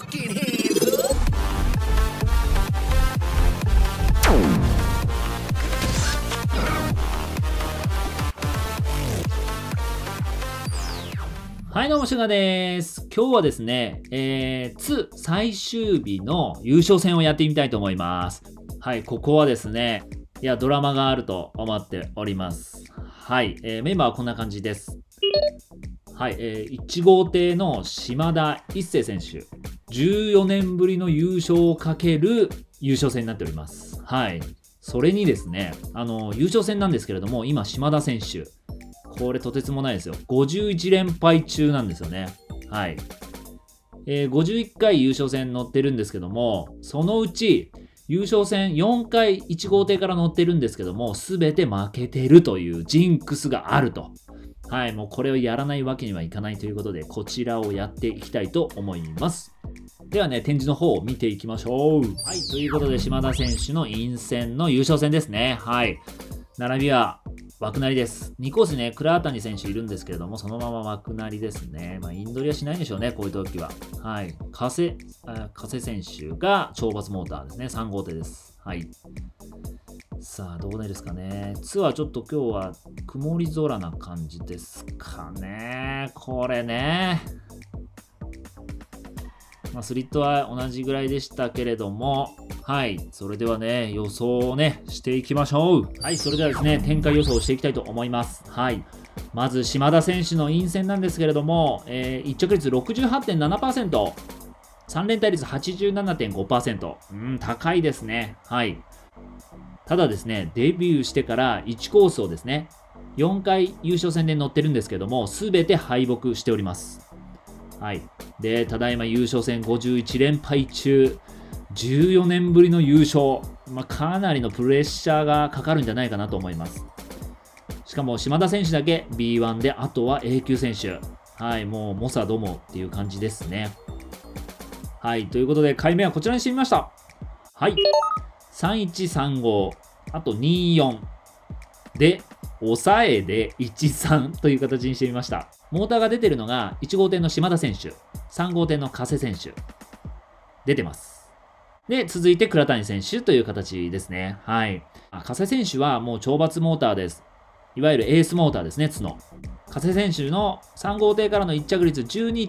fucking hands up. はい、どうも、シュガです。今日はですね、2最終日の優勝戦をやってみたいと思います。はい、ここはですね、ドラマがあると思っております。はい、メンバーはこんな感じです。はい、1号艇の島田一成選手。14年ぶりの優勝をかける優勝戦になっております。はい。それにですね、優勝戦なんですけれども、今、島田選手。これとてつもないですよ。51連敗中なんですよね。はい。51回優勝戦乗ってるんですけども、そのうち優勝戦4回1号艇から乗ってるんですけども、すべて負けてるというジンクスがあると。はい。もうこれをやらないわけにはいかないということで、こちらをやっていきたいと思います。ではね、展示の方を見ていきましょう。はい。ということで、島田選手の陰戦の優勝戦ですね。はい。並びは、枠なりです。2コースね、倉谷選手いるんですけれども、そのまま枠なりですね。インドリはしないんでしょうね、こういう時は。はい。加瀬選手が懲罰モーターですね。3号艇です。はい。さあ、どうですかね。ツアーちょっと今日は曇り空な感じですかね。これね。スリットは同じぐらいでしたけれども、はい。それではね、予想をね、していきましょう。はい。それではですね、展開予想をしていきたいと思います。はい。まず、島田選手の陰戦なんですけれども、1着率 68.7%、3連帯率 87.5%。高いですね。はい。ただですね、デビューしてから1コースをですね、4回優勝戦で乗ってるんですけども、すべて敗北しております。はい。で、ただいま優勝戦51連敗中、14年ぶりの優勝。かなりのプレッシャーがかかるんじゃないかなと思います。しかも、島田選手だけ B1 で、あとは A 級選手。はい、もう、猛者どもっていう感じですね。はい、ということで、回目はこちらにしてみました。はい。3135、あと24。で、抑えで13という形にしてみました。モーターが出てるのが1号艇の島田選手、3号艇の加瀬選手。出てます。で、続いて倉谷選手という形ですね。はい。加瀬選手はもう懲罰モーターです。いわゆるエースモーターですね、角。加瀬選手の3号艇からの1着率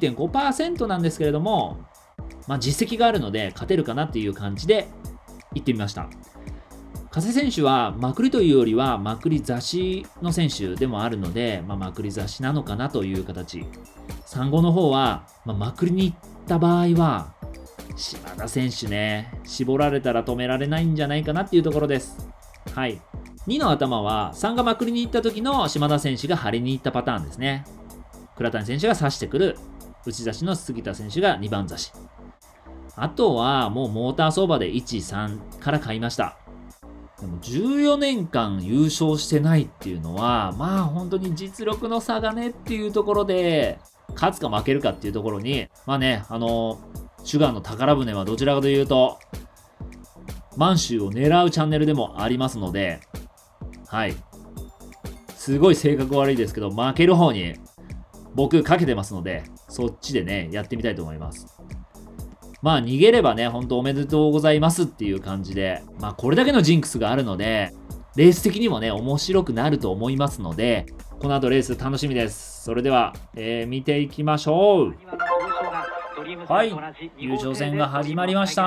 12.5% なんですけれども、実績があるので勝てるかなっていう感じで行ってみました。加瀬選手はまくりというよりはまくり雑誌の選手でもあるので、まくり雑誌なのかなという形。3号の方は、まくりに行った場合は、島田選手ね、絞られたら止められないんじゃないかなっていうところです。はい。2の頭は3がまくりに行った時の島田選手が張りに行ったパターンですね。倉谷選手が刺してくる内差しの杉田選手が2番差し。あとはもうモーター相場で1、3から買いました。でも14年間優勝してないっていうのは、本当に実力の差がねっていうところで、勝つか負けるかっていうところに、シュガーの宝船はどちらかというと、満州を狙うチャンネルでもありますので、はい。すごい性格悪いですけど、負ける方に僕かけてますので、そっちでね、やってみたいと思います。逃げればね、本当おめでとうございますっていう感じで、これだけのジンクスがあるので、レース的にもね、面白くなると思いますので、この後レース楽しみです。それでは、見ていきましょう。はい、優勝戦が始まりました。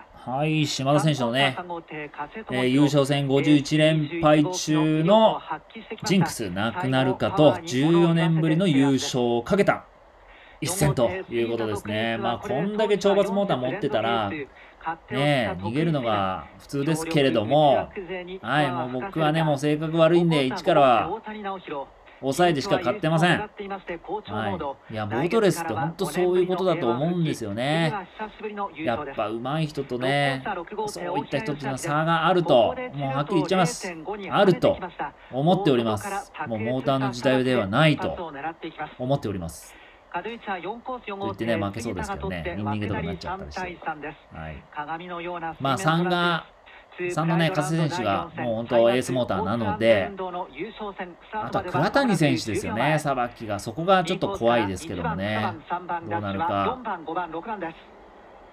はい、島田選手のね、優勝戦51連敗中のジンクスなくなるかと、14年ぶりの優勝をかけた一戦ということですね。こんだけ懲罰モーター持ってたら、逃げるのが普通ですけれども、はい、もう僕はね、もう性格悪いんで、1からは抑えてしか勝ってません。はい。いや、ボートレースって本当そういうことだと思うんですよね。やっぱ上手い人とね、そういった人っていうのは差があると、もうはっきり言っちゃいます。あると思っております。もうモーターの時代ではないと思っております。と言ってね、負けそうですけどね、ニンニングとかになっちゃったりして。はい。3のね、加瀬選手がもう本当エースモーターなので、あとは倉谷選手ですよね、さばきが。そこがちょっと怖いですけどもね。どうなるか。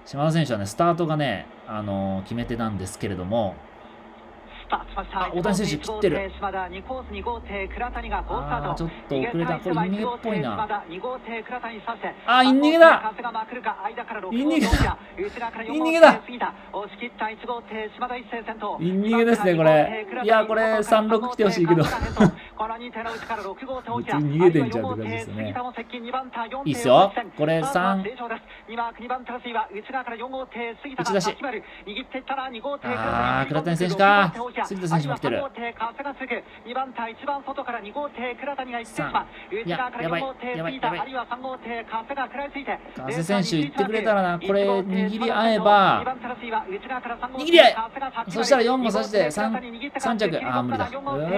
島田選手はね、スタートがね、決め手なんですけれども、大谷選手切ってる。ちょっと遅れた。これ、イン逃げっぽいな。イン逃げだ。イン逃げだ。イン逃げだ。イン逃げですね、これ。いや、これ、36来てほしいけど。普通に逃げてんじゃんって感じですね。いいっすよ。これ、3。打ち出し。倉谷選手か。杉田選手も来てる。いや、やばい。加瀬選手行ってくれたらな。これ、握り合えば。握り合え。そしたら4も刺して、3着。無理だ。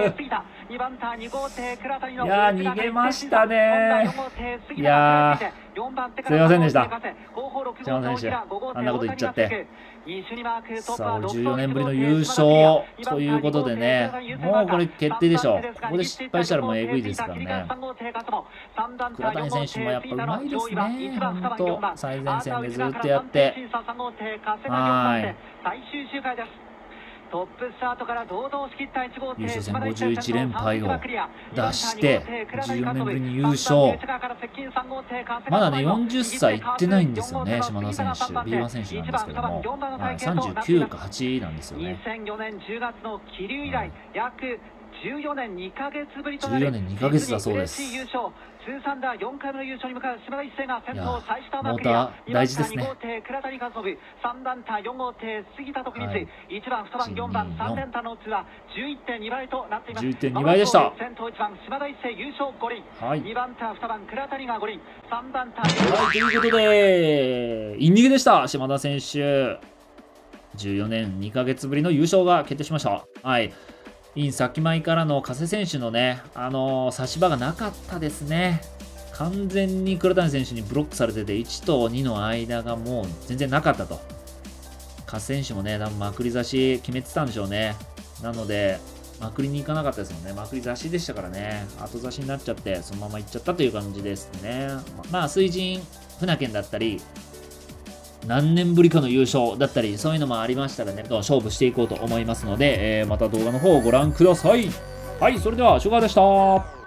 いや逃げましたね。いやすいませんでした。島田選手、あんなこと言っちゃって。さあ、14年ぶりの優勝ということでね、もうこれ決定でしょう。ここで失敗したらもうえぐいですからね。倉谷選手もやっぱうまいですね。本当、最前線でずっとやって。優勝戦51連敗を出して14年ぶりに優勝。まだね40歳いってないんですよね、島田選手。B1 選手なんですけども、39か8なんですよね。2004年10月の桐生以来、約14年2ヶ月ぶりとなる14年2ヶ月だそうです。通算打4回目の優勝に向かう島田一成が先頭最下をクリア。大事ですね。2番手倉谷和信、3番手4号艇杉田徳光、1番2番4番3連単のツアー 11.2 倍となっています。11.2 倍でした。先頭1番島田一成優勝5輪、2番手2番倉谷が5輪、3番手ということでイン逃げでした。島田選手14年2ヶ月ぶりの優勝が決定しました。イン先前からの加瀬選手のね、差し場がなかったですね。完全に倉谷選手にブロックされてて、1と2の間がもう全然なかったと。加瀬選手もね、多分まくり差し決めてたんでしょうね。なので、まくりに行かなかったですもんね。まくり差しでしたからね。後差しになっちゃって、そのまま行っちゃったという感じですね。まあ、水神船券だったり、何年ぶりかの優勝だったり、そういうのもありましたらね、勝負していこうと思いますので、また動画の方をご覧ください。はい、それでは、シュガーでした。